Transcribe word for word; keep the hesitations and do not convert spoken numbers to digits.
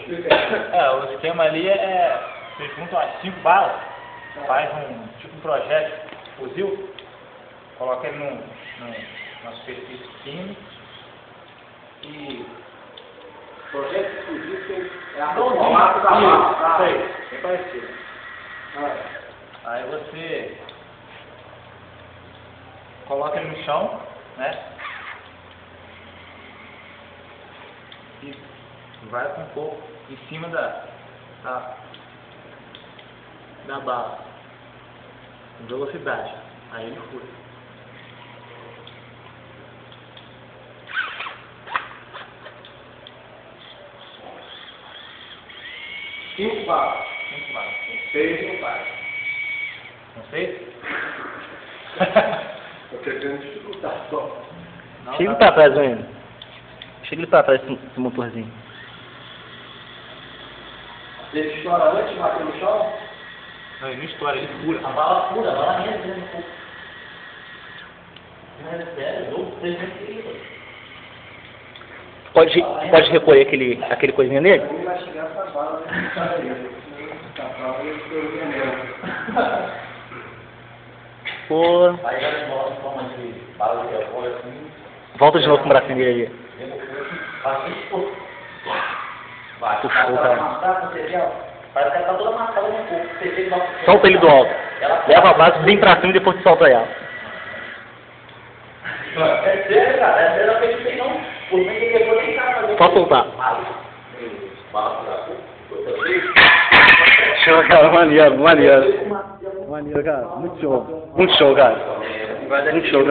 É, o esquema ali é, você junta as cinco balas, faz um tipo um projétil fuzil, coloca ele num, num, numa superfície fina e... Projétil fuzil é a formato da bala. Isso aí, bem parecido. Aí você coloca ele no chão, né? E vai com o corpo em cima da, da, da bala, com velocidade. Aí ele fura. Cinco balas. Cinco balas. Seis não vai. Não sei? Estou querendo dificultar só. Não, Chega não. pra trás, Wayne. Chega ele pra trás, esse, esse motorzinho. Ele estoura antes de bater no chão? Não, ele não estoura, ele fura. A bala fura, a bala mesmo dentro do corpo. Não é sério, eu trezentos quilos. Pode, pode recolher aquele, aquele coisinha nele? Ele vai chegar essa bala, né? Essa bala ele estourou veneno. Pô. Aí já demora em forma de bala de apoio assim. Volta de novo com o bracinho dele aí. Bastante pouco. Vai, Puxou, tá cara. amassada, você vê, ó. Parece que ela tá toda amassada no corpo. Você vê ela- Solta ele do alto. Ela- Leva a base bem pra cima e depois solta ela. É sério, cara. É sério, eu não sei não. Por mim, ele levou nem nada. Só soltar. Bala. Bala por aí. Show, cara. Maneiro, maneiro. Maneiro, cara. Muito show. Muito show, cara. Muito show, cara.